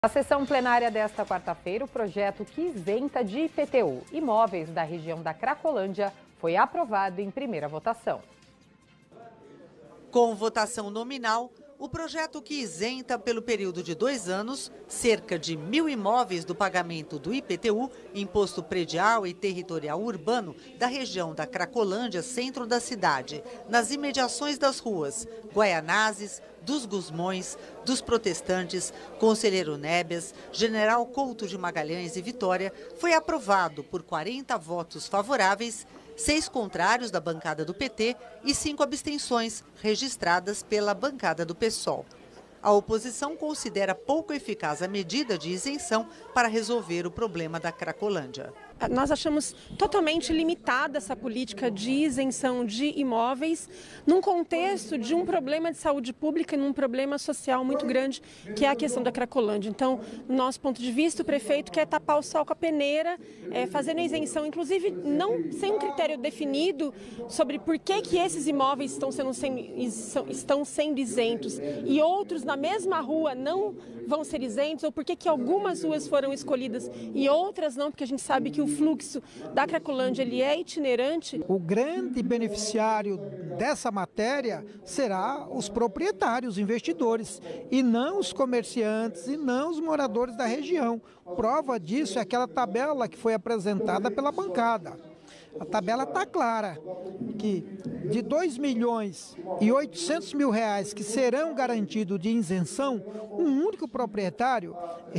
Na sessão plenária desta quarta-feira, o projeto que isenta de IPTU imóveis da região da Cracolândia foi aprovado em primeira votação. Com votação nominal, o projeto que isenta pelo período de 2 anos cerca de 1.000 imóveis do pagamento do IPTU, Imposto Predial e Territorial Urbano, da região da Cracolândia, centro da cidade, nas imediações das ruas Guaianazes, dos Gusmões, dos Protestantes, Conselheiro Nébias, General Couto de Magalhães e Vitória, foi aprovado por 40 votos favoráveis, 6 contrários da bancada do PT e 5 abstenções registradas pela bancada do PSOL. A oposição considera pouco eficaz a medida de isenção para resolver o problema da Cracolândia. Nós achamos totalmente limitada essa política de isenção de imóveis num contexto de um problema de saúde pública e num problema social muito grande, que é a questão da Cracolândia. Então, do nosso ponto de vista, o prefeito quer tapar o sol com a peneira, fazendo a isenção, inclusive não sem um critério definido sobre por que esses imóveis estão sendo isentos e outros na mesma rua não vão ser isentos, ou por que algumas ruas foram escolhidas e outras não, porque a gente sabe que o fluxo da Cracolândia ele é itinerante. O grande beneficiário dessa matéria será os proprietários, os investidores, e não os comerciantes e não os moradores da região. Prova disso é aquela tabela que foi apresentada pela bancada. A tabela está clara, que de 2.800.000 reais que serão garantidos de isenção, um único proprietário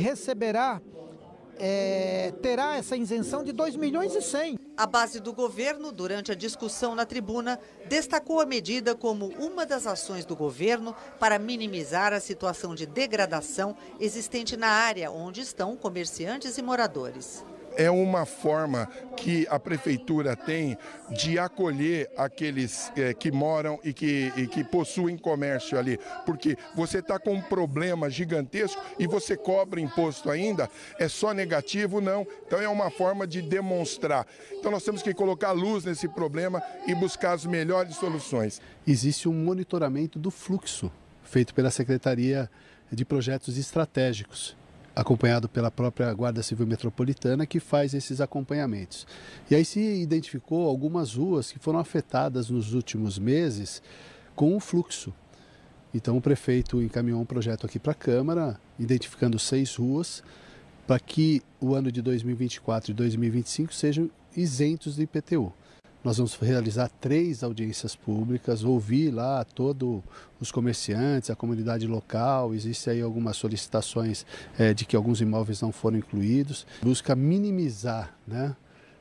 terá essa isenção de 2.100.000. A base do governo, durante a discussão na tribuna, destacou a medida como uma das ações do governo para minimizar a situação de degradação existente na área onde estão comerciantes e moradores. É uma forma que a prefeitura tem de acolher aqueles que moram e que possuem comércio ali. Porque você está com um problema gigantesco e você cobra imposto ainda, é só negativo? Não. Então é uma forma de demonstrar. Então nós temos que colocar luz nesse problema e buscar as melhores soluções. Existe um monitoramento do fluxo feito pela Secretaria de Projetos Estratégicos, acompanhado pela própria Guarda Civil Metropolitana, que faz esses acompanhamentos. E aí se identificou algumas ruas que foram afetadas nos últimos meses com o fluxo. Então o prefeito encaminhou um projeto aqui para a Câmara, identificando 6 ruas, para que o ano de 2024 e 2025 sejam isentos do IPTU. Nós vamos realizar 3 audiências públicas, ouvir lá todos os comerciantes, a comunidade local. Existem aí algumas solicitações de que alguns imóveis não foram incluídos. Busca minimizar, né,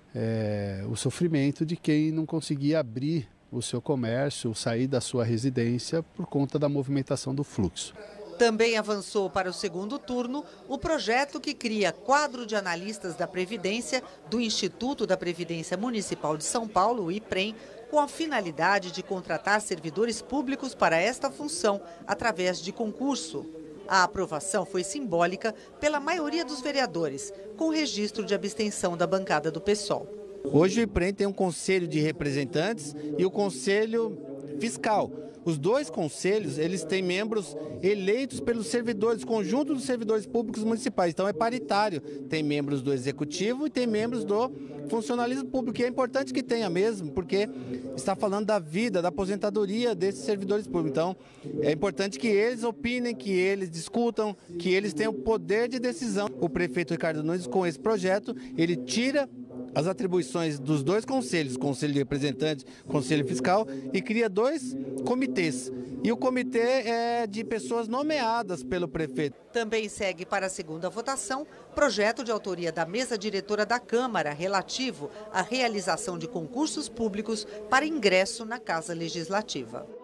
o sofrimento de quem não conseguia abrir o seu comércio, sair da sua residência por conta da movimentação do fluxo. Também avançou para o segundo turno o projeto que cria quadro de analistas da Previdência do Instituto da Previdência Municipal de São Paulo, o IPREM, com a finalidade de contratar servidores públicos para esta função através de concurso. A aprovação foi simbólica pela maioria dos vereadores, com registro de abstenção da bancada do PSOL. Hoje o IPREM tem um conselho de representantes e o conselho fiscal. Os 2 conselhos, eles têm membros eleitos pelos servidores, conjunto dos servidores públicos municipais. Então é paritário, tem membros do executivo e tem membros do funcionalismo público. E é importante que tenha mesmo, porque está falando da vida, da aposentadoria desses servidores públicos. Então é importante que eles opinem, que eles discutam, que eles tenham poder de decisão. O prefeito Ricardo Nunes, com esse projeto, ele tira as atribuições dos 2 conselhos, Conselho de Representantes, Conselho Fiscal, e cria 2 comitês. E o comitê é de pessoas nomeadas pelo prefeito. Também segue para a segunda votação projeto de autoria da mesa diretora da Câmara relativo à realização de concursos públicos para ingresso na Casa Legislativa.